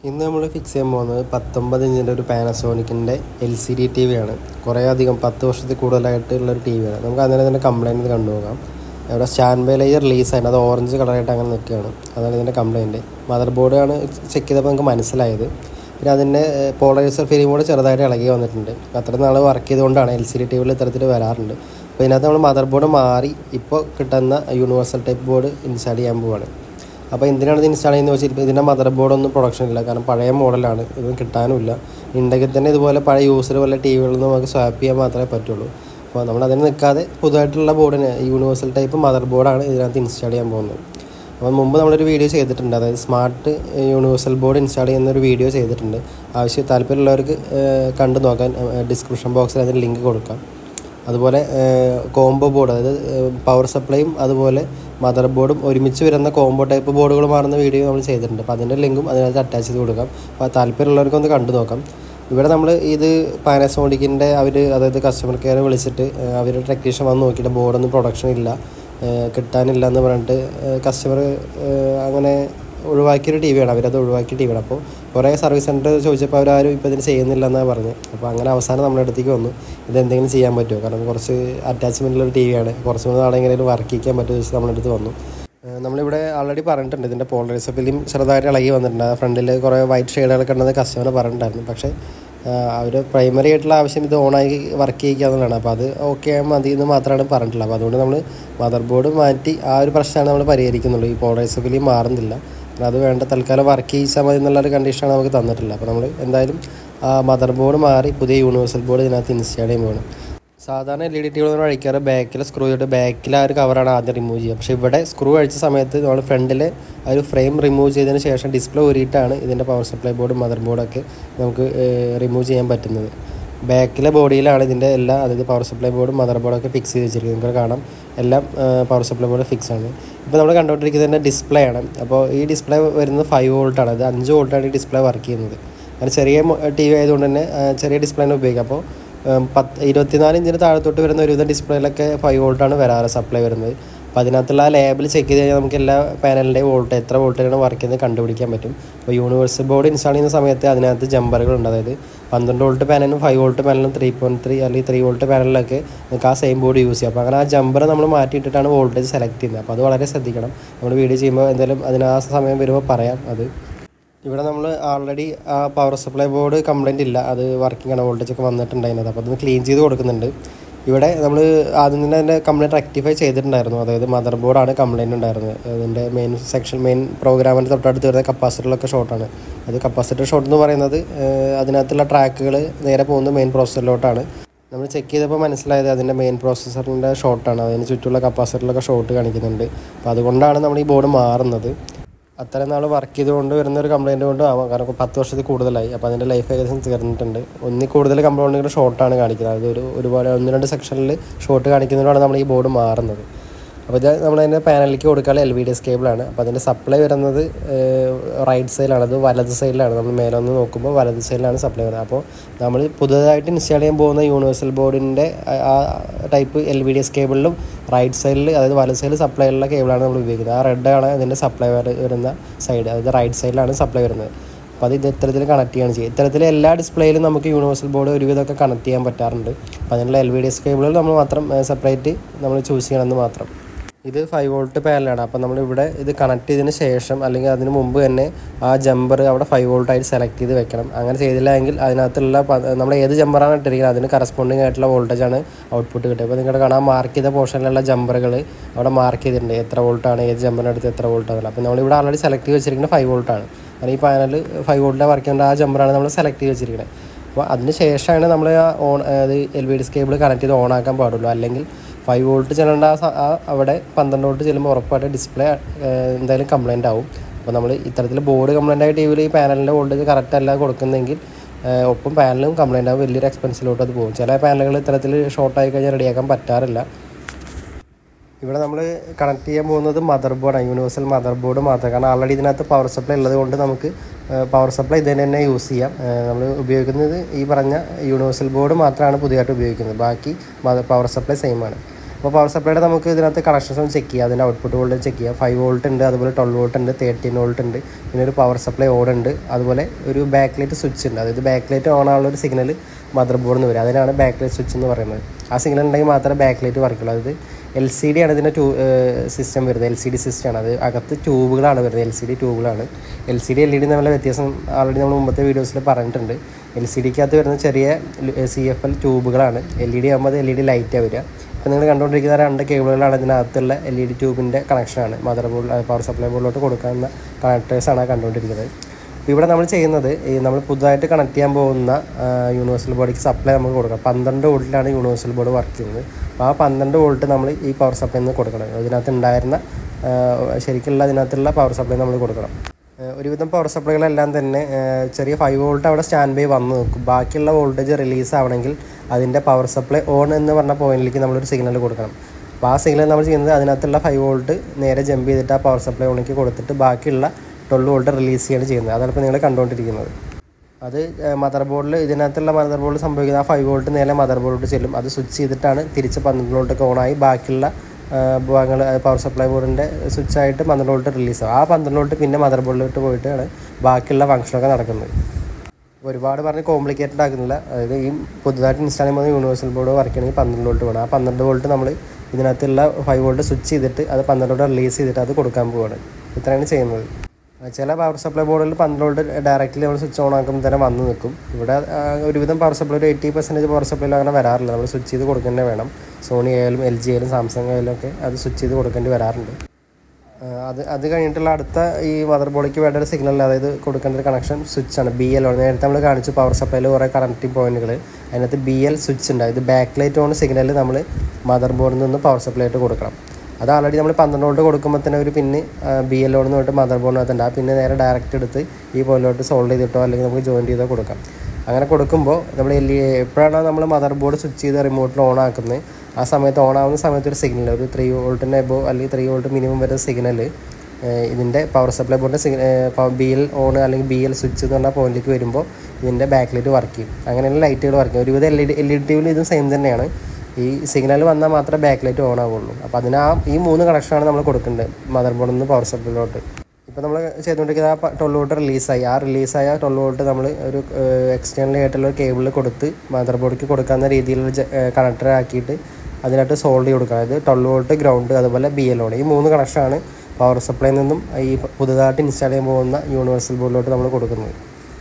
ഇന്ന് നമ്മൾ ഫിക്സ് ചെയ്യാൻ പോകുന്നത് 19 ഇഞ്ചിൻ്റെ ഒരു പാനസോണിക്കിൻ്റെ LCD TV ആണ്. കുറേ അധികം 10 വർഷത്തിൽ കൂടുതലായിട്ടുള്ളൊരു ടി വിയാണ്. നമുക്ക് അതിനെ തന്നെ കംപ്ലയിൻറ്റ് കണ്ടുപോകാം. ഇവിടെ സ്റ്റാൻഡ് ബൈ ലൈറ്റ് റിലീസായിട്ട് അത് ഓറഞ്ച് കളറായിട്ട് അങ്ങനെ നിൽക്കുകയാണ്. അതാണ് ഇതിൻ്റെ കംപ്ലയിൻറ്റ്. മദർ ബോർഡാണ് ചെക്ക് ചെയ്തപ്പോൾ നമുക്ക് മനസ്സിലായത്. പിന്നെ അതിൻ്റെ പോളറൈസർ ഫിലിം കൂടെ ചെറുതായിട്ട് ഇളകി വന്നിട്ടുണ്ട്. അത്ര നാൾ വർക്ക് ചെയ്തുകൊണ്ടാണ് LCD TVയിൽ ഇത്തരത്തിൽ വരാറുണ്ട്. അപ്പോൾ ഇതിനകത്ത് നമ്മൾ മദർ ബോർഡ് മാറി ഇപ്പോൾ കിട്ടുന്ന യൂണിവേഴ്സൽ ടൈപ്പ് ബോർഡ് ഇൻസ്റ്റാൾ ചെയ്യാൻ പോവുകയാണ്. അപ്പോൾ എന്തിനാണ് ഇത് ഇൻസ്റ്റാൾ ചെയ്യുന്നത് വെച്ചാൽ ഇപ്പോൾ ഇതിൻ്റെ മദർ ബോർഡൊന്നും പ്രൊഡക്ഷൻ ഇല്ല, കാരണം പഴയ മോഡലാണ്, ഇത് കിട്ടാനുമില്ല. ഉണ്ടെങ്കിൽ തന്നെ ഇതുപോലെ പഴയ യൂസർ പോലെ ടി വികളിൽ നിന്ന് നമുക്ക് സ്വാപ്പ് ചെയ്യാൻ മാത്രമേ പറ്റുള്ളൂ. അപ്പോൾ നമ്മൾ അതിന് നിൽക്കാതെ പുതുതായിട്ടുള്ള ബോർഡിന് യൂണിവേഴ്സൽ ടൈപ്പ് മദർ ബോർഡാണ് ഇതിനകത്ത് ഇൻസ്റ്റാൾ ചെയ്യാൻ പോകുന്നത്. അപ്പോൾ മുമ്പ് നമ്മളൊരു വീഡിയോ ചെയ്തിട്ടുണ്ട്, അതായത് സ്മാർട്ട് യൂണിവേഴ്സൽ ബോർഡ് ഇൻസ്റ്റാൾ ചെയ്യുന്നൊരു വീഡിയോ ചെയ്തിട്ടുണ്ട്. താല്പര്യമുള്ളവർക്ക് കണ്ടു നോക്കാൻ ഡിസ്ക്രിപ്ഷൻ ബോക്സിൽ അതിന് ലിങ്ക് കൊടുക്കാം. അതുപോലെ കോംബോ ബോർഡ്, അതായത് പവർ സപ്ലൈയും അതുപോലെ മദർ ബോർഡും ഒരുമിച്ച് വരുന്ന കോംബോ ടൈപ്പ് ബോർഡുകൾ മാറുന്ന വീഡിയോ നമ്മൾ ചെയ്തിട്ടുണ്ട്. അപ്പോൾ അതിൻ്റെ ലിങ്കും അതിനകത്ത് അറ്റാച്ച് ചെയ്ത് കൊടുക്കാം. അപ്പോൾ താല്പര്യമുള്ളവർക്കൊന്ന് കണ്ടു നോക്കാം. ഇവിടെ നമ്മൾ ഇത് പാനസോണിക്കിൻ്റെ അതായത് കസ്റ്റമർ കെയർ വിളിച്ചിട്ട് അവരുടെ ടെക്നീഷ്യൻ വന്ന് നോക്കിയിട്ട് ബോർഡൊന്നും പ്രൊഡക്ഷൻ ഇല്ല, കിട്ടാനില്ല എന്ന് പറഞ്ഞിട്ട് കസ്റ്റമർ അങ്ങനെ ഒഴിവാക്കിയൊരു ടി വിയാണ്, അവരത് ഒഴിവാക്കിയ ടി വിയാണ്. അപ്പോൾ കുറേ സർവീസ് സെൻറ്റർ ചോദിച്ചപ്പോൾ അവരാരും ഇപ്പോൾ ഇതിന് ചെയ്യുന്നില്ല എന്നാണ് പറഞ്ഞത്. അപ്പോൾ അങ്ങനെ അവസാനം നമ്മുടെ അടുത്തേക്ക് വന്നു, ഇതെന്തെങ്കിലും ചെയ്യാൻ പറ്റുമോ, കാരണം കുറച്ച് അറ്റാച്ച്മെൻറ്റുള്ളൊരു ടി വിയാണ്, കുറച്ച് മൂന്ന് നാളെങ്കിലും വർക്ക് ചെയ്യിക്കാൻ പറ്റുമോ ചോദിച്ചാൽ നമ്മുടെ അടുത്ത് വന്നു. നമ്മളിവിടെ ആൾറെഡി പറഞ്ഞിട്ടുണ്ട്, ഇതിൻ്റെ പോളറൈസർ ഫിലിം ചെറുതായിട്ട് ഇളകി വന്നിട്ടുണ്ട്. ഫ്രണ്ടിൽ കുറേ വൈറ്റ് ഷെയ്ഡുകളൊക്കെ ഉണ്ടെന്ന് കസ്റ്റമർ പറഞ്ഞിട്ടുണ്ടായിരുന്നു. പക്ഷേ അവർ പ്രൈമറി ആയിട്ടുള്ള ആവശ്യം ഇത് ഓണാക്കി വർക്ക് ചെയ്യിക്കുക എന്നുള്ളതാണ്. അപ്പോൾ അത് ഓക്കെ മതി എന്ന് മാത്രമാണ് പറഞ്ഞിട്ടുള്ളത്. അപ്പോൾ അതുകൊണ്ട് നമ്മൾ മദർ ബോർഡ് മാറ്റി ആ ഒരു പ്രശ്നമാണ് നമ്മൾ പരിഹരിക്കുന്നുള്ളൂ. ഈ പോളറൈസർ ഫിലിം മാറുന്നില്ല, അത് വേണ്ട തൽക്കാലം വർക്ക് ചെയ്യിച്ചാൽ മതി എന്നുള്ളൊരു കണ്ടീഷനാണ് നമുക്ക് തന്നിട്ടില്ല. അപ്പോൾ നമ്മൾ എന്തായാലും മദർ ബോർഡ് മാറി പുതിയ യൂണിവേഴ്സൽ ബോർഡ് ഇതിനകത്ത് ഇൻസ്റ്റാൾ ചെയ്യുമ്പോൾ സാധാരണ LED ടിവികൾ അഴിക്കാറ് ബാക്കിൽ സ്ക്രൂ ചെയ്തിട്ട് ബാക്കിൽ ആ ഒരു കവറാണ് ആദ്യം റിമൂവ് ചെയ്യുക. പക്ഷേ ഇവിടെ സ്ക്രൂ അഴിച്ച സമയത്ത് നമ്മൾ ഫ്രണ്ടിൽ ആ ഒരു ഫ്രെയിം റിമൂവ് ചെയ്തതിന് ശേഷം ഡിസ്പ്ലേ ഊരിയിട്ടാണ് ഇതിൻ്റെ പവർ സപ്ലൈ ബോർഡും മദർ ബോർഡൊക്കെ നമുക്ക് റിമൂവ് ചെയ്യാൻ പറ്റുന്നത്. ബാക്കിലെ ബോഡിയിലാണ് ഇതിൻ്റെ അതായത് പവർ സപ്ലൈ ബോർഡും മദർ ബോർഡൊക്കെ ഫിക്സ് ചെയ്ത് വെച്ചിരിക്കുന്നത്. നിങ്ങൾക്ക് കാണാം എല്ലാം പവർ സപ്ലൈ ബോർഡ് ഫിക്സ് ആണ്. ഇപ്പോൾ നമ്മൾ കണ്ടുകൊണ്ടിരിക്കുന്നതിൻ്റെ ഡിസ്പ്ലേ ആണ്. അപ്പോൾ ഈ ഡിസ്പ്ലേ വരുന്നത് 5 വോൾട്ടാണ്. അത് 5 വോൾട്ടാണ് ഈ ഡിസ്പ്ലേ വർക്ക് ചെയ്യുന്നത്. അങ്ങനെ ചെറിയ ടി വി ആയതുകൊണ്ട് തന്നെ ചെറിയ ഡിസ്പ്ലേനെ ഉപയോഗിക്കാം. അപ്പോൾ 24 ഇഞ്ചിന് താഴത്തോട്ട് വരുന്ന ഒരുവിധം ഡിസ്പ്ലേയിലൊക്കെ 5 വോൾട്ടാണ് വരാറ് സപ്ലൈ വരുന്നത്. അപ്പോൾ അതിനകത്തുള്ള ലേബിൾ ചെക്ക് ചെയ്ത് കഴിഞ്ഞാൽ നമുക്ക് എല്ലാ പാനലിൻ്റെയും വോൾട്ട് എത്ര വോൾട്ടിലാണ് വർക്ക് ചെയ്യുന്നത് കണ്ടുപിടിക്കാൻ പറ്റും. അപ്പോൾ യൂണിവേഴ്സൽ ബോർഡ് ഇൻസ്റ്റാൾ ചെയ്യുന്ന സമയത്ത് അതിനകത്ത് ജമ്പറുകളുണ്ട്, അതായത് 12 വോൾട്ട് പാനലും 5 വോൾട്ട് പാനലും 3.3 അല്ലെങ്കിൽ 3 വോൾട്ട് പാനലിലൊക്കെ നമുക്ക് ആ സെയിം ബോർഡ് യൂസ് ചെയ്യാം. അപ്പോൾ അങ്ങനെ ആ ജമ്പർ നമ്മൾ മാറ്റിയിട്ടിട്ടാണ് വോൾട്ടേജ് സെലക്ട് ചെയ്യുന്നത്. അപ്പോൾ അത് വളരെ ശ്രദ്ധിക്കണം. നമ്മൾ വീഡിയോ ചെയ്യുമ്പോൾ എന്തായാലും അതിന് ആ സമയം വരുമ്പോൾ പറയാം. ഇവിടെ നമ്മൾ ആൾറെഡി ആ പവർ സപ്ലൈ ബോർഡ് കംപ്ലയിൻ്റ് ഇല്ല, അത് വർക്കിംഗ് ആണ്, വോൾട്ടേജ് ഒക്കെ വന്നിട്ടുണ്ടായിരുന്നത്. അപ്പോൾ അതൊന്ന് ക്ലീൻ ചെയ്ത് കൊടുക്കുന്നുണ്ട്. ഇവിടെ നമ്മൾ ആദ്യം തന്നെ അതിൻ്റെ കംപ്ലയിൻറ്റ് റെക്ടിഫൈ ചെയ്തിട്ടുണ്ടായിരുന്നു, അതായത് മദർ ബോർഡാണ് കംപ്ലയിൻറ്റ് ഉണ്ടായിരുന്നത്. അതിൻ്റെ മെയിൻ പ്രോഗ്രാമിൻ്റെ തൊട്ടടുത്ത് വരുന്ന കപ്പാസിറ്ററിലൊക്കെ ഷോർട്ടാണ്. അത് കപ്പാസിറ്റർ ഷോർട്ട് എന്ന് പറയുന്നത് അതിനകത്തുള്ള ട്രാക്കുകൾ നേരെ പോകുന്നത് മെയിൻ പ്രോസസ്സറിലോട്ടാണ്. നമ്മൾ ചെക്ക് ചെയ്തപ്പോൾ മനസ്സിലായത് അതിൻ്റെ മെയിൻ പ്രോസസ്സറിൻ്റെ ഷോർട്ടാണ്, അതിന് ചുറ്റുമുള്ള കപ്പാസിറ്ററിലൊക്കെ ഷോർട്ട് കാണിക്കുന്നുണ്ട്. അപ്പോൾ അതുകൊണ്ടാണ് നമ്മൾ ഈ ബോർഡ് മാറുന്നത്. അത്രയും നാൾ വർക്ക് ചെയ്തുകൊണ്ട് വരുന്നൊരു കംപ്ലയിൻറ്റ് കൊണ്ട് ആവാം, കാരണം 10 വർഷത്തിൽ കൂടുതലായി. അപ്പോൾ അതിൻ്റെ ലൈഫ് ഏകദേശം തീർന്നിട്ടുണ്ട്. ഒന്നിൽ കൂടുതൽ കംപ്ലയിൻറ്റുകൾ ഷോർട്ടാണ് കാണിക്കുന്നത്, അത് ഒരുപാട് 1-2 സെക്ഷനിൽ ഷോർട്ട് കാണിക്കുന്നതുകൊണ്ടാണ് നമ്മൾ ഈ ബോർഡ് മാറുന്നത്. അപ്പോൾ ഇത് നമ്മളതിൻ്റെ പാനലിലേക്ക് കൊടുക്കാനുള്ള LVDS കേബിളാണ്. അപ്പോൾ അതിൻ്റെ സപ്ലൈ വരുന്നത് റൈറ്റ് സൈഡിലാണ്, അത് വലത് സൈഡിലാണ്. നമ്മൾ മേലെ ഒന്ന് നോക്കുമ്പോൾ വലത് സൈഡിലാണ് സപ്ലൈ വരുന്നത്. അപ്പോൾ നമ്മൾ പുതുതായിട്ട് ഇൻസ്റ്റാൾ ചെയ്യാൻ പോകുന്ന യൂണിവേഴ്സൽ ബോർഡിൻ്റെ ആ ടൈപ്പ് LVDS കേബിളിലും റൈറ്റ് സൈഡിൽ, അതായത് വലത് സൈഡിൽ സപ്ലൈ ഉള്ള കേബിളാണ് നമ്മൾ ഉപയോഗിക്കുന്നത്. ആ റെഡാണ് ഇതിൻ്റെ സപ്ലൈ വരുന്ന സൈഡ്, അതായത് റൈറ്റ് സൈഡിലാണ് സപ്ലൈ വരുന്നത്. അപ്പോൾ അത് ഇത്തരത്തിൽ കണക്ട് ചെയ്യുകയാണ് ചെയ്യുക. ഇത്തരത്തിൽ എല്ലാ ഡിസ്പ്ലേയിലും നമുക്ക് യൂണിവേഴ്സൽ ബോർഡ് ഒരുവിധമൊക്കെ കണക്ട് ചെയ്യാൻ പറ്റാറുണ്ട്. അപ്പോൾ അതിനുള്ള LVDS കേബിളുകൾ നമ്മൾ മാത്രം സെപ്പറേറ്റ് നമ്മൾ ചൂസ് ചെയ്യണമെന്ന് മാത്രം. ഇത് 5 വോൾട്ട് പാനലാണ്. അപ്പോൾ നമ്മളിവിടെ ഇത് കണക്ട് ചെയ്തതിന് ശേഷം അല്ലെങ്കിൽ അതിന് മുമ്പ് തന്നെ ആ ജമ്പർ അവിടെ 5 വോൾട്ടായിട്ട് സെലക്ട് ചെയ്ത് വെക്കണം. അങ്ങനെ ചെയ്തില്ല എങ്കിൽ അതിനകത്തുള്ള നമ്മൾ ഏത് ജമ്പറാണ് ഇട്ടിരിക്കുന്നത് അതിന് കറസ്പോണ്ടിങ് ആയിട്ടുള്ള വോൾട്ടേജാണ് ഔട്ട്പുട്ട് കിട്ടുക. അപ്പോൾ നിങ്ങളുടെ കാണാൻ മാർക്ക് ചെയ്ത പോർഷനിലുള്ള ജമ്പറുകൾ അവിടെ മാർക്ക് ചെയ്തിട്ടുണ്ട്, എത്ര വോൾട്ടാണ് ഏത് ജമ്പറിനടുത്ത് എത്ര വോൾട്ടാണ്. അപ്പോൾ നമ്മളിവിടെ ആൾറെഡി സെലക്ട് ചെയ്ത് വെച്ചിരിക്കുന്നത് 5 വോൾട്ടാണ്. കാരണം ഈ പാനൽ 5 വോൾട്ടിലെ വർക്ക് ചെയ്യേണ്ട ആ ജമ്പറാണ് നമ്മൾ സെലക്ട് ചെയ്ത് വെച്ചിരിക്കുന്നത്. അപ്പോൾ അതിന് ശേഷമാണ് നമ്മൾ അത് LVDS കേബിൾ കണക്ട് ചെയ്ത് ഓൺ ആക്കാൻ പാടുള്ളൂ. അല്ലെങ്കിൽ 5 വോൾട്ട് ചെല്ലേണ്ട അവിടെ 12 വോൾട്ട് ചെല്ലുമ്പോൾ ഉറപ്പായിട്ട് ഡിസ്പ്ലേ എന്തായാലും കംപ്ലയിൻ്റ് ആവും. അപ്പോൾ നമ്മൾ ഇത്തരത്തിൽ ബോർഡ് കംപ്ലയിൻ്റ് ആയ ടിവിയിൽ ഈ പാനലിൻ്റെ വോൾട്ടേജ് കറക്റ്റ് അല്ല കൊടുക്കുന്നെങ്കിൽ ഒപ്പം പാനലും കംപ്ലയിൻ്റ് ആവും, വലിയൊരു എക്സ്പെൻസിലോട്ട് അത് പോകും. ചില പാനലുകൾ ഇത്തരത്തിൽ ഷോർട്ടായി കഴിഞ്ഞാൽ റെഡിയാക്കാൻ പറ്റാറില്ല. ഇവിടെ നമ്മൾ കണക്ട് ചെയ്യാൻ പോകുന്നത് മദർ ബോർഡാണ്, യൂണിവേഴ്സൽ മദർ ബോർഡ് മാത്രം. കാരണം ആൾറെഡി ഇതിനകത്ത് പവർ സപ്ലൈ ഉള്ളത് കൊണ്ട് നമുക്ക് പവർ സപ്ലൈ ഇതിന് തന്നെ യൂസ് ചെയ്യാം. നമ്മൾ ഉപയോഗിക്കുന്നത് ഈ പറഞ്ഞ യൂണിവേഴ്സൽ ബോർഡ് മാത്രമാണ് പുതിയതായിട്ട് ഉപയോഗിക്കുന്നത്, ബാക്കി പവർ സപ്ലൈ സെയിം ആണ്. അപ്പോൾ പവർ സപ്ലൈയുടെ നമുക്ക് ഇതിനകത്ത് കണക്ഷൻസ് ഒന്ന് ചെക്ക് ചെയ്യാം. അതിൻ്റെ ഔട്ട്പുട്ട് വോൾട്ടേജ് ചെക്ക് ചെയ്യാം. 5 വോൾട്ട് ഉണ്ട്, അതുപോലെ 12 വോൾട്ട് ഉണ്ട്, 13 വോൾട്ട് ഉണ്ട്, പിന്നെ ഒരു പവർ സപ്ലൈ ഓൺ ഉണ്ട്, അതുപോലെ ഒരു ബാക്ക് ലൈറ്റ് സ്വിച്ച് ഉണ്ട്. അതായത് ബാക്ക് ലൈറ്റ് ഓൺ ആവുള്ള ഒരു സിഗ്നൽ മദർ ബോർഡിൽ നിന്ന് വരും. അതിനാണ് ബാക്ക് ലൈറ്റ് സ്വിച്ച് എന്ന് പറയുന്നത്. ആ സിഗ്നൽ ഉണ്ടെങ്കിൽ മാത്രമേ ബാക്ക് ലൈറ്റ് വർക്കുള്ളൂ. അതായത് LCD ആണ് ഇതിൻ്റെ സിസ്റ്റം വരുന്നത്. LCD സിസ്റ്റമാണ്. അത് അകത്ത് ട്യൂബുകളാണ് വരുന്നത്. LCD ട്യൂബുകളാണ്. LCD LED തമ്മിലുള്ള വ്യത്യാസം ആൾറെഡി നമ്മൾ മുമ്പത്തെ വീഡിയോസിൽ പറഞ്ഞിട്ടുണ്ട്. LCDക്കകത്ത് വരുന്ന ചെറിയ CFL ട്യൂബുകളാണ്. LED ആകുമ്പോൾ അത് LED ലൈറ്റാണ് വരിക. ഇപ്പോൾ നിങ്ങൾ കണ്ടുകൊണ്ടിരിക്കുന്ന 2 കേബിളുകളാണ് ഇതിനകത്തുള്ള LED ട്യൂബിൻ്റെ കണക്ഷനാണ്. മദർ ബോർഡ് പവർ സപ്ലൈ ബോർഡിലോട്ട് കൊടുക്കാവുന്ന കണക്ടേഴ്സാണ് കണ്ടുകൊണ്ടിരിക്കുന്നത്. അപ്പോൾ ഇവിടെ നമ്മൾ ചെയ്യുന്നത് നമ്മൾ പുതുതായിട്ട് കണക്ട് ചെയ്യാൻ പോകുന്ന യൂണിവേഴ്സൽ ബോർഡിക്ക് സപ്ലൈ നമുക്ക് കൊടുക്കണം. 12 വോൾട്ടിലാണ് യൂണിവേഴ്സൽ ബോർഡ് വർക്ക് ചെയ്യുന്നത്. അപ്പോൾ ആ 12 വോൾട്ട് നമ്മൾ ഈ പവർ സപ്ലൈയിൽ നിന്ന് കൊടുക്കണം. ഇതിനകത്ത് ഉണ്ടായിരുന്ന ശരിക്കുള്ള ഇതിനകത്തുള്ള പവർ സപ്ലൈ നമ്മൾ കൊടുക്കണം. ഒരുവിധം പവർ സപ്ലൈകളെല്ലാം തന്നെ ചെറിയ 5 വോൾട്ട് അവിടെ സ്റ്റാൻഡ് ബൈ വന്ന് നോക്കും. ബാക്കിയുള്ള വോൾട്ടേജ് റിലീസ് ആവണമെങ്കിൽ അതിൻ്റെ പവർ സപ്ലൈ ഓൺ എന്ന് പറഞ്ഞ പോയിന്റിലേക്ക് നമ്മളൊരു സിഗ്നൽ കൊടുക്കണം. അപ്പോൾ ആ സിഗ്നൽ നമ്മൾ ചെയ്യുന്നത് അതിനകത്തുള്ള 5 വോൾട്ട് നേരെ ജമ്പ് ചെയ്തിട്ട് ആ പവർ സപ്ലൈ ഓണിലേക്ക് കൊടുത്തിട്ട് ബാക്കിയുള്ള 12 വോൾട്ട് റിലീസ് ചെയ്യാണ് ചെയ്യുന്നത്. അതാണ് ഇപ്പോൾ നിങ്ങൾ കണ്ടുകൊണ്ടിരിക്കുന്നത്. അത് മദർ ബോർഡിൽ ഇതിനകത്തുള്ള മദർ ബോർഡിൽ സംഭവിക്കുന്ന ആ 5 വോൾട്ട് നേരെ മദർ ബോർഡിലോട്ട് ചെല്ലും. അത് സ്വിച്ച് ചെയ്തിട്ടാണ് തിരിച്ച് 12 വോൾട്ടൊക്കെ ഓണായി ബാക്കിയുള്ള ഭാഗങ്ങൾ പവർ സപ്ലൈ ബോർഡിൻ്റെ സ്വിച്ചായിട്ട് 12 വോൾട്ട് റിലീസ് ആവും. ആ 12 വോൾട്ട് പിന്നെ മദർ ബോർഡിലോട്ട് പോയിട്ടാണ് ബാക്കിയുള്ള ഫംഗ്ഷനൊക്കെ നടക്കുന്നത്. ഒരുപാട് പറഞ്ഞ് കോംപ്ലിക്കേറ്റഡ് ആക്കുന്നില്ല. അതായത് ഈ പുതുതായിട്ട് ഇൻസ്റ്റാൾ ചെയ്യുമ്പോൾ യൂണിവേഴ്സൽ ബോർഡ് വർക്ക് ചെയ്യണമെങ്കിൽ 12 വോൾട്ട് വേണം. ആ 12 വോൾട്ട് നമ്മൾ ഇതിനകത്തുള്ള 5 വോൾട്ട് സ്വിച്ച് ചെയ്തിട്ട് അത് 12 വോൾട്ട് റിലീസ് ചെയ്തിട്ട് അത് കൊടുക്കാൻ പോവുകയാണ്. ഇത്രയാണ് ചെയ്യുന്നത്. ചില പവർ സപ്ലൈ ബോർഡിൽ 12 വോൾട്ട് ഡയറക്റ്റ്ലി നമ്മൾ സ്വിച്ച് ഓൺ ആക്കുമ്പോൾ തന്നെ വന്ന് നിൽക്കും. ഇവിടെ ഒരുവിധം പവർ സപ്ലൈ ഒരു 80% പവർ സപ്ലൈയിൽ അങ്ങനെ വരാറില്ല. നമ്മൾ സ്വിച്ച് ചെയ്ത് കൊടുക്കേണ്ടി വേണം. സോണി ആയാലും LG ആയാലും സാംസങ് ആയാലും ഒക്കെ അത് സ്വിച്ച് ചെയ്ത് കൊടുക്കേണ്ടി വരാറുണ്ട്. അത് കഴിഞ്ഞിട്ടുള്ള അടുത്ത ഈ മദർ ബോർഡിലേക്ക് വേണ്ട ഒരു സിഗ്നൽ, അതായത് കൊടുക്കേണ്ട ഒരു കണക്ഷൻ സ്വിച്ചാണ്. BL on. നേരത്തെ നമ്മൾ കാണിച്ചു പവർ സപ്ലൈയിൽ കുറേ കണക്റ്റിംഗ് പോയിന്റുകൾ. അതിനകത്ത് BL സ്വിച്ച് ഉണ്ട്. ഇത് ബാക്ക് ലൈറ്റ് ഓൺ സിഗ്നൽ നമ്മൾ മദർ ബോർഡിൽ നിന്ന് പവർ സപ്ലൈ ആയിട്ട് കൊടുക്കണം. അത് ആൾറെഡി നമ്മൾ 12 വോൾട്ട് കൊടുക്കുമ്പോൾ തന്നെ ഒരു പിന്ന് BL ഓൺ എന്ന് പറഞ്ഞിട്ട് മദർ ബോർഡിനകത്തുണ്ട്. ആ പിന്നെ നേരെ ഡയറക്റ്റ് എടുത്ത് ഈ പോയിന്റിലോട്ട് സോൾവ് ചെയ്തിട്ടോ അല്ലെങ്കിൽ നമുക്ക് ജോയിൻ ചെയ്തോ കൊടുക്കാം. അങ്ങനെ കൊടുക്കുമ്പോൾ നമ്മൾ എപ്പോഴാണോ നമ്മൾ മദർ ബോർഡ് സ്വിച്ച് ചെയ്ത് റിമോട്ടിൽ ഓൺ ആക്കുന്നത് ആ സമയത്ത് ഓൺ ആവുന്ന സമയത്ത് ഒരു സിഗ്നൽ, ഒരു 3 വോൾട്ടിൻ്റെ എബോ അല്ലെങ്കിൽ 3 വോൾട്ട് മിനിമം വരുന്ന സിഗ്നൽ ഇതിൻ്റെ പവർ സപ്ലൈ ബോർഡിൻ്റെ BL ഓൺ അല്ലെങ്കിൽ BL സ്വിച്ച് എന്ന് പറഞ്ഞ പോയിന്റിലേക്ക് വരുമ്പോൾ ഇതിൻ്റെ ബാക്ക് ലൈറ്റ് വർക്ക് ചെയ്യും. അങ്ങനെയുള്ള ലൈറ്റുകൾ വർക്ക് ചെയ്യും. ഒരുവിധം LED ടിവിയിൽ ഇതും സെയിം തന്നെയാണ്. ഈ സിഗ്നൽ വന്നാൽ മാത്രമേ ബാക്ക് ലൈറ്റ് ഓൺ ആവുള്ളൂ. അപ്പോൾ ഈ 3 കണക്ഷനാണ് നമ്മൾ കൊടുക്കേണ്ടത് മദർ ബോർഡിൽ നിന്ന് പവർ സപ്ലൈയിലോട്ട്. ഇപ്പോൾ നമ്മൾ ചെയ്തുകൊണ്ടിരിക്കുന്ന ആ 12 വോൾട്ട് റിലീസായി. ആ റിലീസായ 12 വോൾട്ട് നമ്മൾ ഒരു എക്സ്റ്റേണൽ ആയിട്ടുള്ള ഒരു കേബിളിൽ കൊടുത്ത് മദർ ബോർഡിലേക്ക് കൊടുക്കാവുന്ന രീതിയിലുള്ള കണക്ടർ ആക്കിയിട്ട് അതിനായിട്ട് സോൾവ് ചെയ്ത് കൊടുക്കുക. അതായത് 12 വോൾട്ട് ഗ്രൗണ്ട് അതുപോലെ BL ഓൺ. ഈ 3 കണക്ഷനാണ് പവർ സപ്ലൈയിൽ നിന്നും ഈ പുതുതായിട്ട് ഇൻസ്റ്റാൾ ചെയ്യാൻ പോകുന്ന യൂണിവേഴ്സൽ ബോർഡിലോട്ട് നമ്മൾ കൊടുക്കുന്നത്.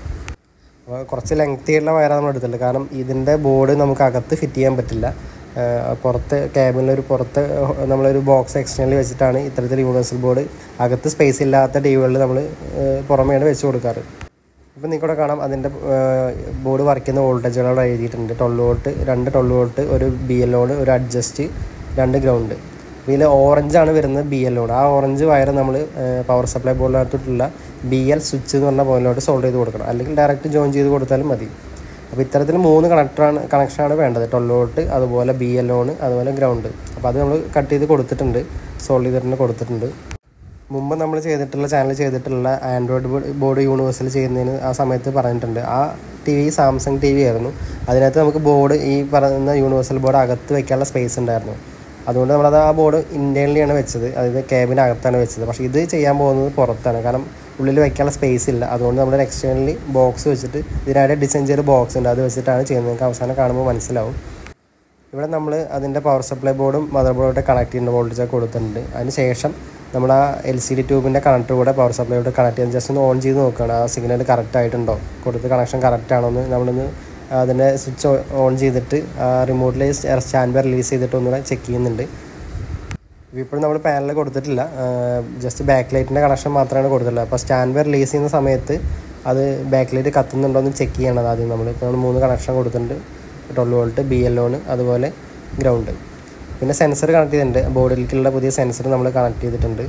അപ്പോൾ കുറച്ച് ലെങ്തി ആയിട്ടുള്ള വയറാണ് നമ്മൾ എടുത്തിട്ടുള്ളത്. കാരണം ഇതിൻ്റെ ബോർഡ് നമുക്ക് അകത്ത് ഫിറ്റ് ചെയ്യാൻ പറ്റില്ല. പുറത്ത് ക്യാബിനിലൊരു പുറത്ത് നമ്മളൊരു ബോക്സ് എക്സ്റ്റേണലി വെച്ചിട്ടാണ് ഇത്തരത്തിൽ യൂണിവേഴ്സൽ ബോർഡ് അകത്ത് സ്പേസ് ഇല്ലാത്ത ടിവികളിൽ നമ്മൾ പുറമേയാണ് വെച്ച് കൊടുക്കാറ്. ഇപ്പം നിങ്ങൾക്കൂടെ കാണാം അതിൻ്റെ ബോർഡ് വർക്ക് ചെയ്യുന്ന വോൾട്ടേജുകളവിടെ എഴുതിയിട്ടുണ്ട്. 12 വോൾട്ട്, 2 12 വോൾട്ട്, ഒരു BL ഓൺ, ഒരു അഡ്ജസ്റ്റ്, 2 ഗ്രൗണ്ട്. ഇതിൽ ഓറഞ്ചാണ് വരുന്നത് BL ഓൺ. ആ ഓറഞ്ച് വയർ നമ്മൾ പവർ സപ്ലൈ ബോർഡിനകത്തോട്ടുള്ള BL സ്വിച്ച് എന്ന് പറഞ്ഞ പോയിന്റിലോട്ട് സോൾവ് ചെയ്ത് കൊടുക്കണം. അല്ലെങ്കിൽ ഡയറക്റ്റ് ജോയിൻ ചെയ്ത് കൊടുത്താലും മതി. അപ്പോൾ ഇത്തരത്തിൽ 3 കണക്ഷനാണ് വേണ്ടത്. 12 വോൾട്ട്, അതുപോലെ BL ഓൺ, അതുപോലെ ഗ്രൗണ്ട്. അപ്പോൾ അത് നമ്മൾ കട്ട് ചെയ്ത് കൊടുത്തിട്ടുണ്ട്, സോൾവ് ചെയ്തിട്ട് കൊടുത്തിട്ടുണ്ട്. മുമ്പ് നമ്മൾ ചാനൽ ചെയ്തിട്ടുള്ള ആൻഡ്രോയിഡ് ബോർഡ് യൂണിവേഴ്സൽ ചെയ്യുന്നതിന് ആ സമയത്ത് പറഞ്ഞിട്ടുണ്ട്. ആ TV സാംസങ് TV ആയിരുന്നു. അതിനകത്ത് നമുക്ക് ബോർഡ് ഈ പറയുന്ന യൂണിവേഴ്സൽ ബോർഡ് അകത്ത് വെക്കാനുള്ള സ്പേസ് ഉണ്ടായിരുന്നു. അതുകൊണ്ട് നമ്മളത് ആ ബോർഡ് ഇൻറ്റേർണലിയാണ് വെച്ചത്. അതായത് ക്യാബിനകത്താണ് വെച്ചത്. പക്ഷേ ഇത് ചെയ്യാൻ പോകുന്നത് പുറത്താണ്. കാരണം ഉള്ളിൽ വെക്കാനുള്ള സ്പേസ് ഇല്ല. അതുകൊണ്ട് നമ്മൾ എക്സ്റ്റേണലി ബോക്സ് വെച്ചിട്ട് ഇതിനായിട്ട് ഡിസൈൻ ചെയ്ത ബോക്സ് ഉണ്ട്, അത് വെച്ചിട്ടാണ് ചെയ്യുന്നത്. നിങ്ങൾക്ക് അവസാനം കാണുമ്പോൾ മനസ്സിലാവും. ഇവിടെ നമ്മൾ അതിൻ്റെ പവർ സപ്ലൈ ബോർഡും മദർ ബോർഡോട്ട് കണക്ട് ചെയ്യുന്ന വോൾട്ടേജ് കൊടുത്തിട്ടുണ്ട്. അതിന് ശേഷം നമ്മൾ ആ LCD ട്യൂബിൻ്റെ കണക്ടർ കൂടെ പവർ സപ്ലൈയോട്ട് കണക്ട് ചെയ്യാൻ ജസ്റ്റ് ഒന്ന് ഓൺ ചെയ്ത് നോക്കുകയാണ്. ആ സിഗ്നൽ കറക്റ്റ് ആയിട്ടുണ്ടോ, കൊടുത്ത് കണക്ഷൻ കറക്റ്റ് ആണോ എന്ന് നമ്മളൊന്ന് അതിൻ്റെ സ്വിച്ച് ഓൺ ചെയ്തിട്ട് റിമോട്ടിൽ സ്റ്റാൻഡ് ബൈ റിലീസ് ചെയ്തിട്ട് ഒന്നുകൂടെ ചെക്ക് ചെയ്യുന്നുണ്ട്. ഇപ്പോഴും നമ്മൾ പാനൽ കൊടുത്തിട്ടില്ല, ജസ്റ്റ് ബാക്ക് ലൈറ്റിൻ്റെ കണക്ഷൻ മാത്രമാണ് കൊടുത്തിട്ടുള്ളത്. അപ്പോൾ സ്റ്റാൻഡ് ബൈ റിലീസ് ചെയ്യുന്ന സമയത്ത് അത് ബാക്ക് ലൈറ്റ് കത്തുന്നുണ്ടോ എന്ന് ചെക്ക് ചെയ്യണം. ആദ്യം നമ്മൾ 3 കണക്ഷൻ കൊടുത്തിട്ടുണ്ട്. 12 വോൾട്ട്, BL ഓൺ, അതുപോലെ ഗ്രൗണ്ട്. പിന്നെ സെൻസർ കണക്ട് ചെയ്തിട്ടുണ്ട്. ബോർഡിലേക്കുള്ള പുതിയ സെൻസർ നമ്മൾ കണക്ട് ചെയ്തിട്ടുണ്ട്.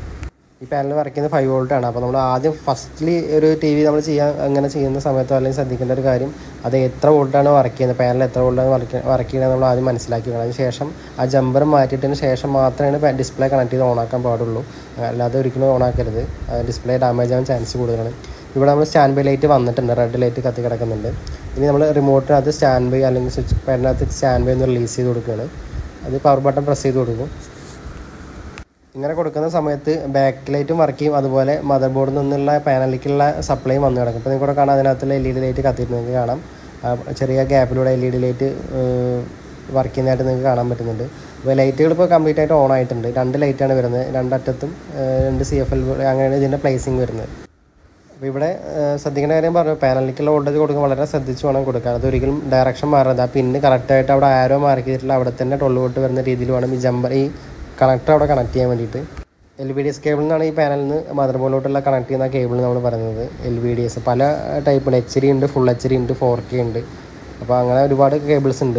ഈ പാനൽ വർക്ക് ചെയ്യുന്നത് 5 വോൾട്ടാണ്. അപ്പോൾ നമ്മൾ ആദ്യം ഫസ്റ്റ്ലി ഒരു TV നമ്മൾ അങ്ങനെ ചെയ്യുന്ന സമയത്തോ അല്ലെങ്കിൽ ശ്രദ്ധിക്കേണ്ട ഒരു കാര്യം, അത് എത്ര വോൾട്ടാണ് വർക്ക് ചെയ്യുന്നത്, പാനൽ എത്ര വോൾട്ടാണ് വർക്ക് ചെയ്യുന്നത് നമ്മൾ ആദ്യം മനസ്സിലാക്കി വെക്കണം. അതിന് ശേഷം ആ ജമ്പർ മാറ്റിയിട്ടതിന് ശേഷം മാത്രമേ ഡിസ്പ്ലേ കണക്ട് ചെയ്ത് ഓണാക്കാൻ പാടുള്ളൂ. അല്ലാതെ ഒരിക്കലും ഓണാക്കരുത്, ഡിസ്പ്ലേ ഡാമേജ് ആവാൻ ചാൻസ് കൂടുതലാണ്. ഇവിടെ നമ്മൾ സ്റ്റാൻഡ് ബൈ ലൈറ്റ് വന്നിട്ടുണ്ട്, റെഡ് ലൈറ്റ് കത്തി കിടക്കുന്നുണ്ട്. ഇനി നമ്മൾ റിമോട്ടിനകത്ത് സ്റ്റാൻഡ് ബൈ അല്ലെങ്കിൽ സ്വിച്ച് പാനലിനകത്ത് സ്റ്റാൻഡ് ബൈ ഒന്ന് റിലീസ് ചെയ്ത് കൊടുക്കുകയാണ്. അത് പവർ ബട്ടൺ പ്രസ് ചെയ്ത് കൊടുക്കും. ഇങ്ങനെ കൊടുക്കുന്ന സമയത്ത് ബാക്ക് ലൈറ്റും വർക്ക് ചെയ്യും, അതുപോലെ മദർ ബോർഡിൽ നിന്നുള്ള പാനലിലേക്കുള്ള സപ്ലൈയും വന്ന് കിടക്കും. ഇപ്പോൾ നിങ്ങൾക്ക് കാണാം അതിനകത്തുള്ള LED ലൈറ്റ് കത്തിയിട്ട് നിങ്ങൾക്ക് കാണാം. ചെറിയ ഗ്യാപ്പിലൂടെ LED ലൈറ്റ് വർക്ക് ചെയ്യുന്നതായിട്ട് നിങ്ങൾക്ക് കാണാൻ പറ്റുന്നുണ്ട്. അപ്പോൾ ലൈറ്റുകൾ ഇപ്പോൾ കംപ്ലീറ്റ് ആയിട്ട് ഓൺ ആയിട്ടുണ്ട്. 2 ലൈറ്റാണ് വരുന്നത്, 2 അറ്റത്തും 2 CFL അങ്ങനെയാണ് ഇതിൻ്റെ പ്ലേസിങ് വരുന്നത്. അപ്പോൾ ഇവിടെ ശ്രദ്ധിക്കേണ്ട കാര്യം പറഞ്ഞു, പാനലിലേക്കുള്ള വോൾട്ടേജ് കൊടുക്കാൻ വളരെ ശ്രദ്ധിച്ച് വേണം കൊടുക്കാൻ. അതൊരിക്കലും ഡയറക്ഷൻ മാറരുത്. ആ പിന്ന് കറക്റ്റായിട്ട് അവിടെ ആരോ മാർക്ക് ചെയ്തിട്ടുള്ള അവിടെ തന്നെ 12 വോൾട്ട് വരുന്ന രീതിയിൽ വേണം ഈ കണക്ടർ അവിടെ കണക്ട് ചെയ്യാൻ വേണ്ടിയിട്ട്. LVDS കേബിളിൽ നിന്നാണ് ഈ പാനലിൽ നിന്ന് മദർ ബോർഡിലോട്ടുള്ള കണക്ട് ചെയ്യുന്ന കേബിൾ നമ്മൾ പറയുന്നത്. LVDS പല ടൈപ്പുണ്ട്, HD ഉണ്ട്, ഫുൾ HD ഉണ്ട്, 4K ഉണ്ട്. അപ്പോൾ അങ്ങനെ ഒരുപാട് കേബിൾസ് ഉണ്ട്.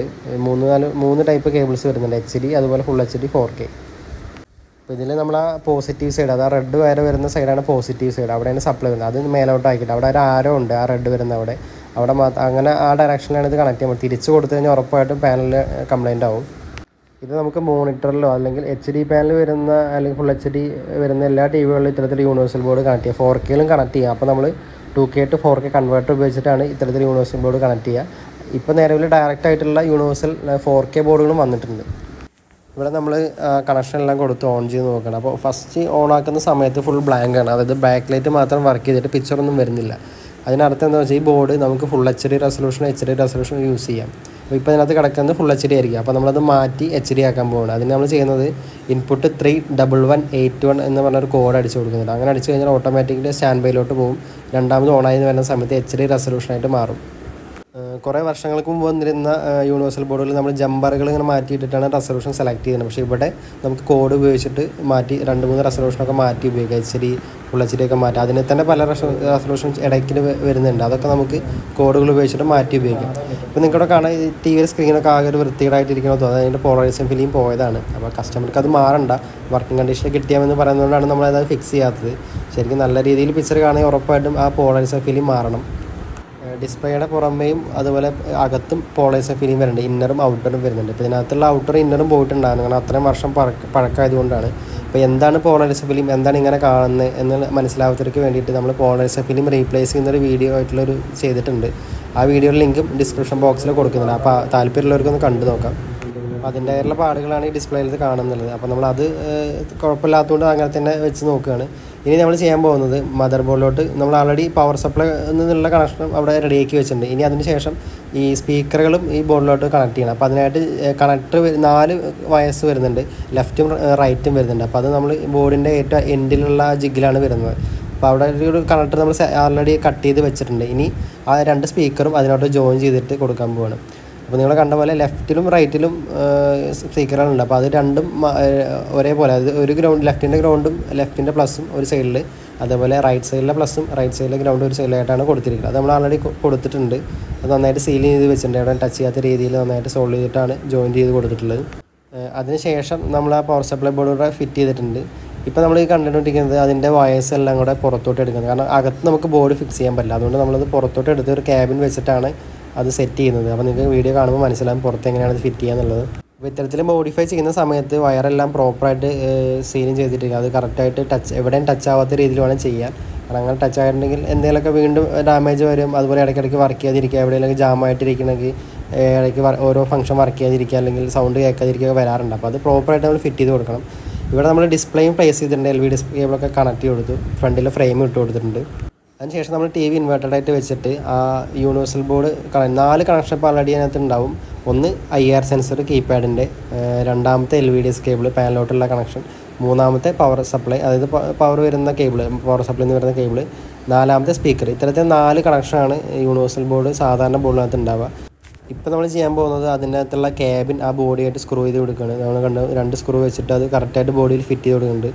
3 ടൈപ്പ് കേബിൾസ് വരുന്നുണ്ട്, HD, അതുപോലെ ഫുൾ HD, 4K. അപ്പോൾ ഇതിൽ നമ്മൾ ആ പോസിറ്റീവ് സൈഡ്, അത് ആ റെഡ് വയർ വരുന്ന സൈഡാണ് പോസിറ്റീവ് സൈഡ്, അവിടെയാണ് സപ്ലൈ വരുന്നത്. അത് മേലോട്ട് ആക്കിയിട്ട് അവിടെ ഒരു ആരോ ഉണ്ട്, ആ റെഡ് വരുന്ന അവിടെ മാത്രം അങ്ങനെ ആ ഡയറക്ഷനിലാണ് ഇത് കണക്ട് ചെയ്യാൻ. തിരിച്ച് കൊടുത്തു കഴിഞ്ഞാൽ ഉറപ്പായിട്ടും പാനലിൽ കംപ്ലൈൻ്റ് ആവും. ഇത് നമുക്ക് മോണിറ്ററിലോ അല്ലെങ്കിൽ HD പാനൽ വരുന്ന അല്ലെങ്കിൽ ഫുൾ HD വരുന്ന എല്ലാ TVകളിലും ഇത്തരത്തിൽ യൂണിവേഴ്സൽ ബോർഡ് കണക്ട് ചെയ്യുക. 4Kയിലും കണക്ട് ചെയ്യുക. അപ്പോൾ നമ്മൾ 2K to 4K കൺവേർട്ടർ ഉപയോഗിച്ചിട്ടാണ് ഇത്തരത്തിൽ യൂണിവേഴ്സൽ ബോർഡ് കണക്ട് ചെയ്യുക. ഇപ്പോൾ നിലവിൽ ഡയറക്റ്റ് ആയിട്ടുള്ള യൂണിവേഴ്സൽ 4K ബോർഡുകളും വന്നിട്ടുണ്ട്. ഇവിടെ നമ്മൾ കണക്ഷൻ എല്ലാം കൊടുത്ത് ഓൺ ചെയ്ത് നോക്കണം. അപ്പോൾ ഫസ്റ്റ് ഓൺ ആക്കുന്ന സമയത്ത് ഫുൾ ബ്ലാങ്ക് ആണ്, അതായത് ബാക്ക് ലൈറ്റ് മാത്രം വർക്ക് ചെയ്തിട്ട് പിക്ചറൊന്നും വരുന്നില്ല. അതിനർത്ഥം എന്താ വെച്ചാൽ ഈ ബോർഡ് നമുക്ക് ഫുൾ HD റെസൊല്യൂഷൻ യൂസ് ചെയ്യാം. അപ്പോൾ ഇപ്പോൾ അതിനകത്ത് കിടക്കുന്നത് ഫുൾ HD ആയിരിക്കും. അപ്പോൾ നമ്മളത് മാറ്റി HD ആക്കാൻ പോവുകയാണ്. അതിന് നമ്മൾ ചെയ്യുന്നത് ഇൻപുട്ട് 31181 എന്ന് പറഞ്ഞൊരു കോഡ് അടിച്ച് കൊടുക്കുന്നുണ്ട്. അങ്ങനെ അടിച്ച് കഴിഞ്ഞാൽ ഓട്ടോമാറ്റിക്കലി സ്റ്റാൻഡ് ബൈയിലോട്ട് പോകും. രണ്ടാമത് ഓണായി വരുന്ന സമയത്ത് HD റെസൊല്യൂഷനായിട്ട് മാറും. കുറേ വർഷങ്ങൾക്ക് മുമ്പ് വന്നിരുന്ന യൂണിവേഴ്സൽ ബോർഡിൽ നമ്മൾ ജമ്പറുകൾ ഇങ്ങനെ മാറ്റിയിട്ടിട്ടാണ് റെസൊല്യൂഷൻ സെലക്ട് ചെയ്യുന്നത്. പക്ഷേ ഇവിടെ നമുക്ക് കോഡ് ഉപയോഗിച്ചിട്ട് മാറ്റി 2-3 റെസൊല്യൂഷനൊക്കെ മാറ്റി ഉപയോഗിക്കാം. HD ഫുൾ HD ഒക്കെ മാറ്റി അതിന് തന്നെ പല റെസൊല്യൂഷൻ ഇടയ്ക്ക് വരുന്നുണ്ട്. അതൊക്കെ നമുക്ക് കോഡുകൾ ഉപയോഗിച്ചിട്ട് മാറ്റി ഉപയോഗിക്കാം. ഇപ്പോൾ നിങ്ങൾക്കിവിടെ കാണാൻ ഈ TV സ്ക്രീനൊക്കെ ആകെ ഒരു വൃത്തികേടായിട്ടിരിക്കണോ തോന്നുന്നത്, അതിൻ്റെ പോളറൈസേഷൻ ഫിലിം പോയതാണ്. അപ്പോൾ കസ്റ്റമർക്ക് അത് മാറണ്ട, വർക്കിംഗ് കണ്ടീഷനിൽ കിട്ടിയാമെന്ന് പറയുന്നതുകൊണ്ടാണ് നമ്മളത് ഫിക്സ് ചെയ്യാത്തത്. ശരിക്കും നല്ല രീതിയിൽ പിക്ചർ കാണുകയും ഉറപ്പായിട്ടും ആ പോളറൈസേഷൻ ഫിലിം മാറണം. ഡിസ്പ്ലേയുടെ പുറമേയും അതുപോലെ അകത്തും പോളറൈസേഷൻ ഫിലിം വരുന്നുണ്ട്, ഇന്നറും ഔട്ടറും വരുന്നുണ്ട്. ഇപ്പോൾ ഇതിനകത്തുള്ള ഔട്ടറും ഇന്നറും പോയിട്ടുണ്ടായിരുന്നു, കാരണം അത്രയും വർഷം പഴക്കമായതുകൊണ്ടാണ്. അപ്പോൾ എന്താണ് പോളറൈസേഷൻ ഫിലിം, എന്താണ് ഇങ്ങനെ കാണുന്നത് എന്ന് മനസ്സിലാവാത്തവർക്ക് വേണ്ടിയിട്ട് നമ്മൾ പോളറൈസേഷൻ ഫിലിം റീപ്ലേസ് ചെയ്യുന്നൊരു വീഡിയോ ആയിട്ടുള്ളൊരു ചെയ്തിട്ടുണ്ട്. ആ വീഡിയോയുടെ ലിങ്കും ഡിസ്ക്രിപ്ഷൻ ബോക്സിൽ കൊടുക്കുന്നുണ്ട്. അപ്പോൾ താല്പര്യമുള്ളവർക്കൊന്ന് കണ്ടു നോക്കാം. അപ്പോൾ അതിൻ്റെതായിട്ടുള്ള പാടുകളാണ് ഈ ഡിസ്പ്ലേയിൽ കാണുന്നുള്ളത്. അപ്പോൾ നമ്മളത് കുഴപ്പമില്ലാത്തതുകൊണ്ട് അങ്ങനെ തന്നെ വെച്ച് നോക്കുകയാണ്. ഇനി നമ്മൾ ചെയ്യാൻ പോകുന്നത് മദർ ബോർഡിലോട്ട് നമ്മൾ ആൾറെഡി പവർ സപ്ലൈ നിന്നുള്ള കണക്ഷൻ അവിടെ റെഡിയാക്കി വെച്ചിട്ടുണ്ട്. ഇനി അതിന് ശേഷം ഈ സ്പീക്കറുകളും ഈ ബോർഡിലോട്ട് കണക്ട് ചെയ്യണം. അപ്പോൾ അതിനായിട്ട് കണക്ടർ 4 വയർസ് വരുന്നുണ്ട്, ലെഫ്റ്റും റൈറ്റും വരുന്നുണ്ട്. അപ്പോൾ അത് നമ്മൾ ബോർഡിൻ്റെ ഏറ്റവും എൻഡിലുള്ള ജിഗിലാണ് വരുന്നത്. അപ്പോൾ അവിടെ ഒരു കണക്ടർ നമ്മൾ ആൾറെഡി കട്ട് ചെയ്ത് വെച്ചിട്ടുണ്ട്. ഇനി ആ 2 സ്പീക്കറും അതിനോട്ട് ജോയിൻ ചെയ്തിട്ട് കൊടുക്കാൻ പോവുകയാണ്. അപ്പോൾ നിങ്ങൾ കണ്ട പോലെ ലെഫ്റ്റിലും റൈറ്റിലും സ്പീക്കറുകളുണ്ട്. അപ്പോൾ അത് രണ്ടും ഒരേപോലെ, അത് ഒരു ലെഫ്റ്റിൻ്റെ ഗ്രൗണ്ടും ലെഫ്റ്റിൻ്റെ പ്ലസും ഒരു സൈഡിൽ, അതേപോലെ റൈറ്റ് സൈഡിലെ പ്ലസും റൈറ്റ് സൈഡിലെ ഗ്രൗണ്ടും ഒരു സൈഡിലായിട്ടാണ് കൊടുത്തിരിക്കുന്നത്. അത് നമ്മൾ ആൾറെഡി കൊടുത്തിട്ടുണ്ട്. അത് നന്നായിട്ട് സീൽ ചെയ്ത് വെച്ചിട്ടുണ്ട്. അവിടെ ടച്ച് ചെയ്യാത്ത രീതിയിൽ നന്നായിട്ട് സോൾവ് ചെയ്തിട്ടാണ് ജോയിൻ ചെയ്ത് കൊടുത്തിട്ടുള്ളത്. അതിനുശേഷം നമ്മൾ ആ പവർ സപ്ലൈ ബോർഡ് കൂടെ ഫിറ്റ് ചെയ്തിട്ടുണ്ട്. ഇപ്പോൾ നമ്മൾ ഈ കണ്ടുകൊണ്ടിരിക്കുന്നത് അതിൻ്റെ വയേഴ്സ് എല്ലാം കൂടെ പുറത്തോട്ട് എടുക്കുന്നത്, കാരണം അകത്ത് നമുക്ക് ബോർഡ് ഫിക്സ് ചെയ്യാൻ പറ്റില്ല. അതുകൊണ്ട് നമ്മളത് പുറത്തോട്ട് എടുത്ത് ഒരു ക്യാബിൻ വെച്ചിട്ടാണ് അത് സെറ്റ് ചെയ്യുന്നത്. അപ്പോൾ നിങ്ങൾക്ക് വീഡിയോ കാണുമ്പോൾ മനസ്സിലാകും പുറത്ത് എങ്ങനെയാണ് ഇത് ഫിറ്റ് ചെയ്യുക എന്നുള്ളത്. അപ്പോൾ ഇത്തരത്തിൽ മോഡിഫൈ ചെയ്യുന്ന സമയത്ത് വയറെല്ലാം പ്രോപ്പറായിട്ട് സീലിംഗ് ചെയ്തിട്ടിരിക്കുക. അത് കറക്റ്റായിട്ട് എവിടെയും ടച്ച് ആവാത്ത രീതിയിൽ വേണം ചെയ്യാൻ. കാരണം അങ്ങനെ ടച്ച് ആയിട്ടുണ്ടെങ്കിൽ എന്തെങ്കിലുമൊക്കെ വീണ്ടും ഡാമേജ് വരും. അതുപോലെ ഇടയ്ക്കിടയ്ക്ക് വർക്ക് ചെയ്യാതിരിക്കുക, എവിടെയെങ്കിലും ജാമായിട്ടിരിക്കണമെങ്കിൽ ഇടയ്ക്ക് ഓരോ ഫംഗ്ഷൻ വർക്ക് ചെയ്യാതിരിക്കുക, അല്ലെങ്കിൽ സൗണ്ട് കേൾക്കാതിരിക്കുക വരാറുണ്ട്. അപ്പോൾ അത് പ്രോപ്പറായിട്ട് നമ്മൾ ഫിറ്റ് ചെയ്ത് കൊടുക്കണം. ഇവിടെ നമ്മൾ ഡിസ്പ്ലേയും പ്ലേസ് ചെയ്തിട്ടുണ്ട്, LVD കേബിളൊക്കെ കണക്ട് ചെയ്ത് കൊടുത്തു, ഫ്രണ്ടിൽ ഫ്രെയിം ഇട്ട് കൊടുത്തിട്ടുണ്ട്. അതിനുശേഷം നമ്മൾ TV ഇൻവേർട്ടഡായിട്ട് വെച്ചിട്ട് ആ യൂണിവേഴ്സൽ ബോർഡ് 4 കണക്ഷൻ ഇപ്പോൾ ആൾറെഡി അതിനകത്ത് ഉണ്ടാവും. ഒന്ന് IR സെൻസർ കീപാഡിൻ്റെ, രണ്ടാമത്തെ LVDS കേബിൾ പാനലോട്ടുള്ള കണക്ഷൻ, മൂന്നാമത്തെ പവർ സപ്ലൈ, അതായത് പവർ വരുന്ന കേബിൾ, പവർ സപ്ലൈ നിന്ന് വരുന്ന കേബിൾ, നാലാമത്തെ സ്പീക്കർ. ഇത്തരത്തിൽ 4 കണക്ഷനാണ് യൂണിവേഴ്സൽ ബോർഡ് സാധാരണ ബോർഡിനകത്ത് ഉണ്ടാവുക. ഇപ്പോൾ നമ്മൾ ചെയ്യാൻ പോകുന്നത് അതിനകത്തുള്ള ക്യാബിൻ ആ ബോഡിയായിട്ട് സ്ക്രൂ ചെയ്ത് കൊടുക്കുകയാണ്. നമ്മൾ 2 സ്ക്രൂ വെച്ചിട്ട് അത് കറക്റ്റായിട്ട് ബോഡിയിൽ ഫിറ്റ് ചെയ്ത് കൊടുക്കുന്നുണ്ട്.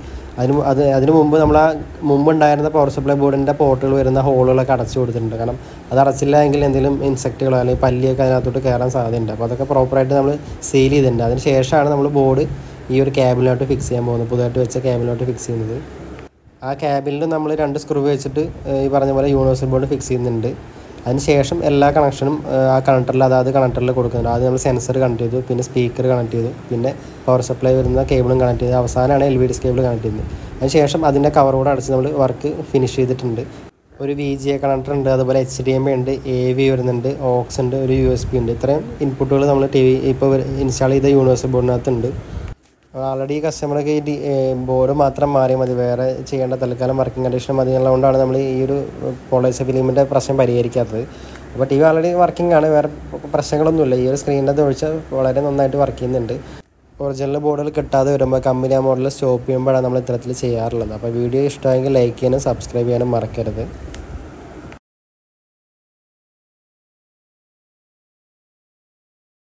അതിന് മുമ്പ് നമ്മൾ ആ മുമ്പുണ്ടായിരുന്ന പവർ സപ്ലൈ ബോർഡിൻ്റെ പോർട്ടുകൾ വരുന്ന ഹോളുകളൊക്കെ അടച്ചു കൊടുത്തിട്ടുണ്ട്. കാരണം അത് അടച്ചില്ല എങ്കിൽ എന്തെങ്കിലും ഇൻസെക്റ്റുകളോ അല്ലെങ്കിൽ പല്ലിയൊക്കെ അതിനകത്തോട്ട് കയറാൻ സാധ്യതയുണ്ട്. അപ്പോൾ അതൊക്കെ പ്രോപ്പറായിട്ട് നമ്മൾ സീൽ ചെയ്തിട്ടുണ്ട്. അതിന് ശേഷമാണ് നമ്മൾ ബോർഡ് ഈ ഒരു ക്യാബിലോട്ട് ഫിക്സ് ചെയ്യാൻ പോകുന്നത്, പുതുതായിട്ട് വെച്ച ക്യാബിലോട്ട് ഫിക്സ് ചെയ്യുന്നത്. ആ ക്യാബിനിൽ നമ്മൾ 2 സ്ക്രൂ വെച്ചിട്ട് ഈ പറഞ്ഞ പോലെ യൂണിവേഴ്സൽ ബോർഡ് ഫിക്സ് ചെയ്യുന്നുണ്ട്. അതിനുശേഷം എല്ലാ കണക്ഷനും ആ കണക്ടറിൽ അതായത് കണക്ടറിൽ കൊടുക്കുന്നുണ്ട്. ആദ്യം നമ്മൾ സെൻസർ കണക്ട് ചെയ്തു, പിന്നെ സ്പീക്കർ കണക്ട് ചെയ്തു, പിന്നെ പവർ സപ്ലൈ വരുന്ന കേബിളും കണക്ട് ചെയ്തു, അവസാനമാണ് LVDS കേബിൾ കണക്ട് ചെയ്യുന്നത്. അതിനുശേഷം അതിൻ്റെ കവറോടെ അടച്ച് നമ്മൾ വർക്ക് ഫിനിഷ് ചെയ്തിട്ടുണ്ട്. ഒരു VGA കണക്ടർ ഉണ്ട്, അതുപോലെ HDMI ഉണ്ട്, AV വരുന്നുണ്ട്, ഓക്സ് ഉണ്ട്, ഒരു USB ഉണ്ട്. ഇത്രയും ഇൻപുട്ടുകൾ നമ്മൾ ഇപ്പോൾ ഇൻസ്റ്റാൾ ചെയ്ത യൂണിവേഴ്സൽ ബോർഡിനകത്തുണ്ട്. ആൾറെഡി കസ്റ്റമർക്ക് ഈ ബോർഡ് മാത്രം മാറിയാൽ മതി, വേറെ ചെയ്യേണ്ട തൽക്കാലം വർക്കിംഗ് കണ്ടീഷൻ മതി എന്നുള്ളതുകൊണ്ടാണ് നമ്മൾ ഈ ഒരു പോളറൈസർ ഫിലിമിൻ്റെ പ്രശ്നം പരിഹരിക്കാത്തത്. അപ്പോൾ TV ആൾറെഡി വർക്കിംഗ് ആണ്, വേറെ പ്രശ്നങ്ങളൊന്നുമില്ല. ഈ ഒരു സ്ക്രീനിൻ്റെ ഒഴിച്ചാൽ വളരെ നന്നായിട്ട് വർക്ക് ചെയ്യുന്നുണ്ട്. ഒറിജിനൽ ബോർഡുകൾ കിട്ടാതെ വരുമ്പോൾ കമ്പനി ആ മോഡൽ സ്റ്റോപ്പ് ചെയ്യുമ്പോഴാണ് നമ്മൾ ഇത്തരത്തിൽ ചെയ്യാറുള്ളത്. അപ്പോൾ വീഡിയോ ഇഷ്ടമായെങ്കിൽ ലൈക്ക് ചെയ്യാനും സബ്സ്ക്രൈബ് ചെയ്യാനും മറക്കരുത്.